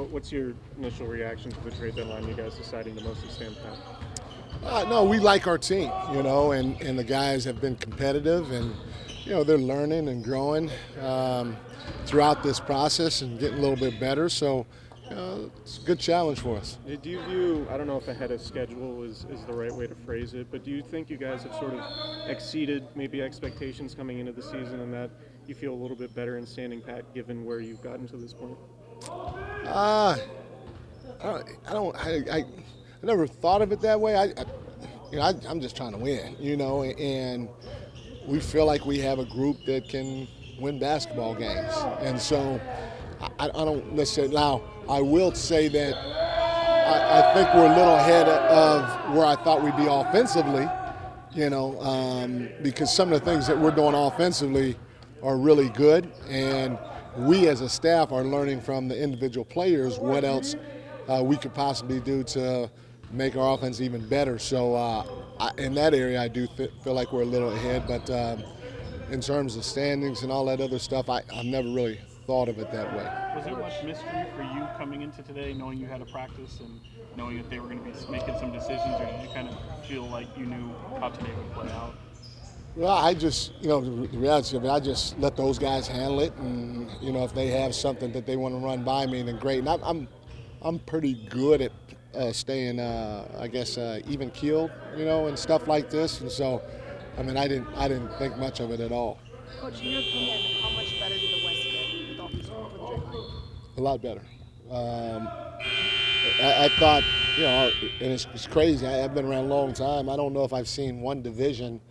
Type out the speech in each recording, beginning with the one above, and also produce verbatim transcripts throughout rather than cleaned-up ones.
what's your initial reaction to the trade deadline? You guys deciding to mostly stand pat? Uh, no, we like our team, you know, and, and the guys have been competitive, and you know they're learning and growing um, throughout this process and getting a little bit better. So uh, it's a good challenge for us. Do you view, I don't know if ahead of schedule is, is the right way to phrase it, but do you think you guys have sort of exceeded maybe expectations coming into the season, and that you feel a little bit better in standing pat given where you've gotten to this point? Uh, I don't, I, don't I, I, I never thought of it that way. I, I you know, I, I'm just trying to win, you know, and we feel like we have a group that can win basketball games. And so I, I don't necessarily, now I will say that I, I think we're a little ahead of where I thought we'd be offensively, you know, um, because some of the things that we're doing offensively are really good, and we as a staff are learning from the individual players what else uh, we could possibly do to make our offense even better. So uh, I, in that area, I do th- feel like we're a little ahead. But um, in terms of standings and all that other stuff, I, I've never really thought of it that way. Was there much mystery for you coming into today, knowing you had a practice and knowing that they were going to be making some decisions, or did you kind of feel like you knew how today would play out? Well, I just, you know, the reality of it, I just let those guys handle it, and you know, if they have something that they want to run by me, then great. And I'm, I'm, I'm pretty good at uh, staying, uh, I guess, uh, even keeled, you know, and stuff like this. And so, I mean, I didn't, I didn't think much of it at all. Coach, in your opinion, how much better did the West get with all these over the deadline? A lot better. Um, I, I thought, you know, and it's, it's crazy. I, I've been around a long time. I don't know if I've seen one division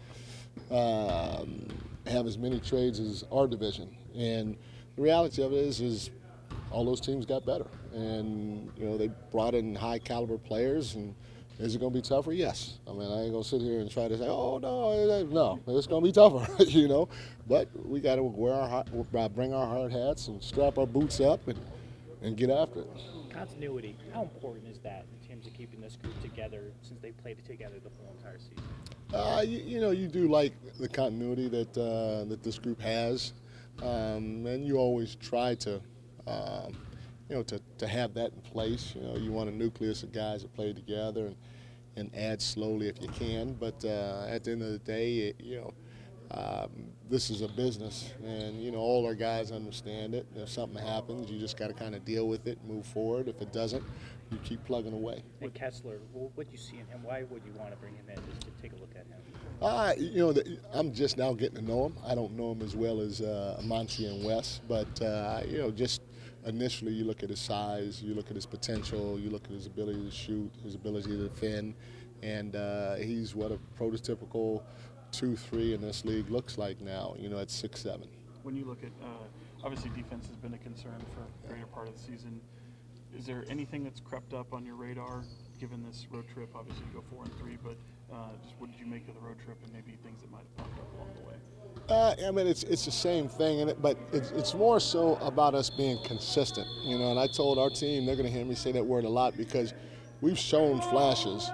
Um, have as many trades as our division, and the reality of it is, is all those teams got better, and you know they brought in high caliber players. And is it going to be tougher? Yes. I mean, I ain't going to sit here and try to say, oh no, no, it's going to be tougher, you know. But we got to wear our bring our hard hats and strap our boots up and and get after it. Continuity. How important is that in terms of keeping this group together since they played together the whole entire season? Uh, you, you know, you do like the continuity that uh, that this group has, um, and you always try to, um, you know, to, to have that in place. You know, you want a nucleus of guys that play together and, and add slowly if you can. But uh, at the end of the day, it, you know, um, this is a business, and you know, all our guys understand it. If something happens, you just got to kind of deal with it, move forward. If it doesn't, you keep plugging away. And Kessler, what do you see in him? Why would you want to bring him in just to take a look at him? Uh, you know, the, I'm just now getting to know him. I don't know him as well as uh, Monty and Wes, but uh, you know, just initially you look at his size, you look at his potential, you look at his ability to shoot, his ability to defend, and uh, he's what a prototypical two three in this league looks like now, you know, at six seven. When you look at, uh, obviously defense has been a concern for a greater part of the season. Is there anything that's crept up on your radar, given this road trip? Obviously you go four and three, but uh, just what did you make of the road trip and maybe things that might have popped up along the way? Uh, I mean, it's it's the same thing, in it, but it's, it's more so about us being consistent, you know, and I told our team, they're going to hear me say that word a lot, because we've shown flashes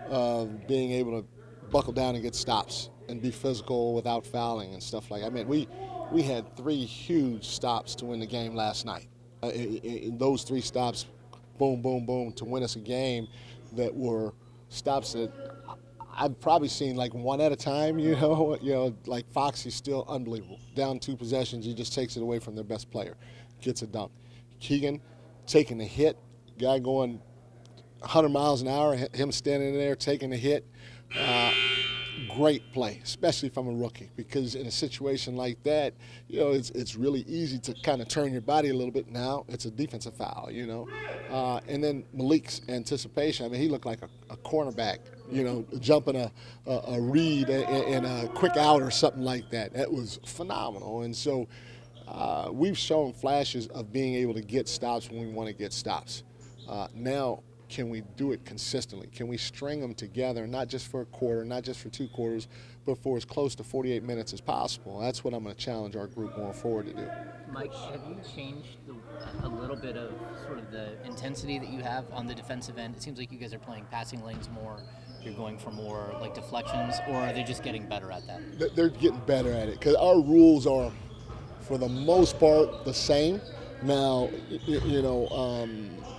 of being able to buckle down and get stops and be physical without fouling and stuff like that. I mean, we, we had three huge stops to win the game last night. Uh, in, in those three stops, boom, boom, boom, to win us a game that were stops that I've probably seen like one at a time, you know. You know, like Foxy's still unbelievable. Down two possessions, he just takes it away from their best player, gets a dunk. Keegan taking the hit, guy going one hundred miles an hour, him standing there taking the hit. Uh, Great play, especially from a rookie, because in a situation like that, you know, it's it's really easy to kind of turn your body a little bit. Now it's a defensive foul, you know. Uh, and then Malik's anticipation, I mean, he looked like a, a cornerback, you know, jumping a, a, a read and a quick out or something like that. That was phenomenal. And so uh, we've shown flashes of being able to get stops when we want to get stops. Uh, now, can we do it consistently? Can we string them together, not just for a quarter, not just for two quarters, but for as close to forty-eight minutes as possible? That's what I'm going to challenge our group going forward to do. Mike, have you changed the, a little bit of sort of the intensity that you have on the defensive end? It seems like you guys are playing passing lanes more. You're going for more like deflections, or are they just getting better at that? They're getting better at it, because our rules are, for the most part, the same. Now, you know, um,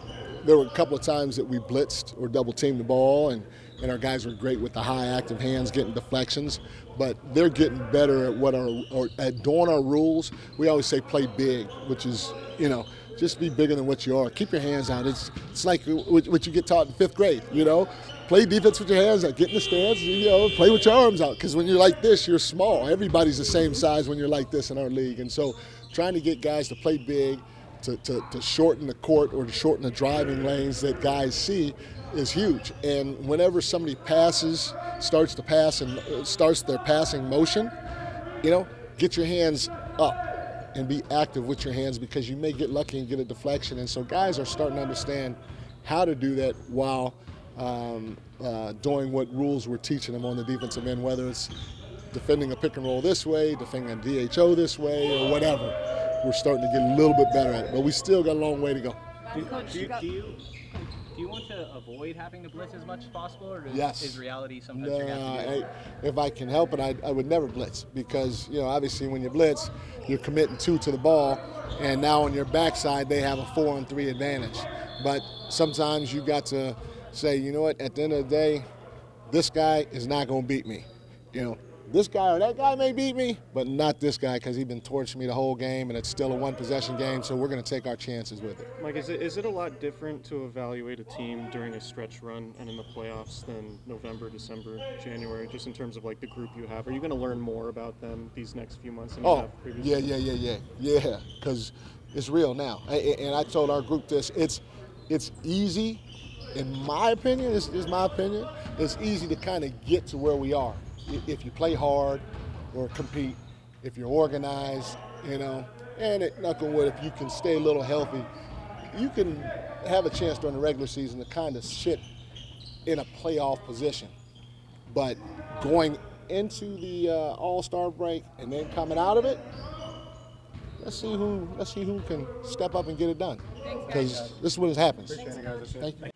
there were a couple of times that we blitzed or double teamed the ball, and, and our guys were great with the high active hands, getting deflections. But they're getting better at what our or at doing our rules. We always say play big, which is, you know, just be bigger than what you are. Keep your hands out. It's it's like what you get taught in fifth grade, you know. Play defense with your hands out. Get in the stance, you know, play with your arms out. Because when you're like this, you're small. Everybody's the same size when you're like this in our league. And so trying to get guys to play big, to, to, to shorten the court or to shorten the driving lanes that guys see is huge. And whenever somebody passes, starts to pass and starts their passing motion, you know, get your hands up and be active with your hands, because you may get lucky and get a deflection. And so guys are starting to understand how to do that while um, uh, doing what rules we're teaching them on the defensive end, whether it's defending a pick and roll this way, defending a D H O this way, or whatever. We're starting to get a little bit better at it, but we still got a long way to go. Do, do, you, do, you, do you want to avoid having to blitz as much as possible, or is, yes. is reality sometimes no, you're going to have to do it? I, if I can help it, I, I would never blitz, because, you know, obviously when you blitz, you're committing two to the ball, and now on your backside they have a four on three advantage. But sometimes you got to say, you know what, at the end of the day, this guy is not going to beat me. You know, this guy or that guy may beat me, but not this guy, because he's been torching me the whole game, and it's still a one-possession game, so we're going to take our chances with it. Mike, is it, is it a lot different to evaluate a team during a stretch run and in the playoffs than November, December, January, just in terms of, like, the group you have? Are you going to learn more about them these next few months than you Oh, have previously? yeah, yeah, yeah, yeah, yeah, because it's real now. I, and I told our group this, it's, it's easy, in my opinion, this is my opinion, it's easy to kind of get to where we are. If you play hard or compete, if you're organized, you know, and it, knock on wood, if you can stay a little healthy, you can have a chance during the regular season to kind of sit in a playoff position. But going into the uh, All-Star break and then coming out of it, let's see who let's see who can step up and get it done, because this is what happens. Thank you.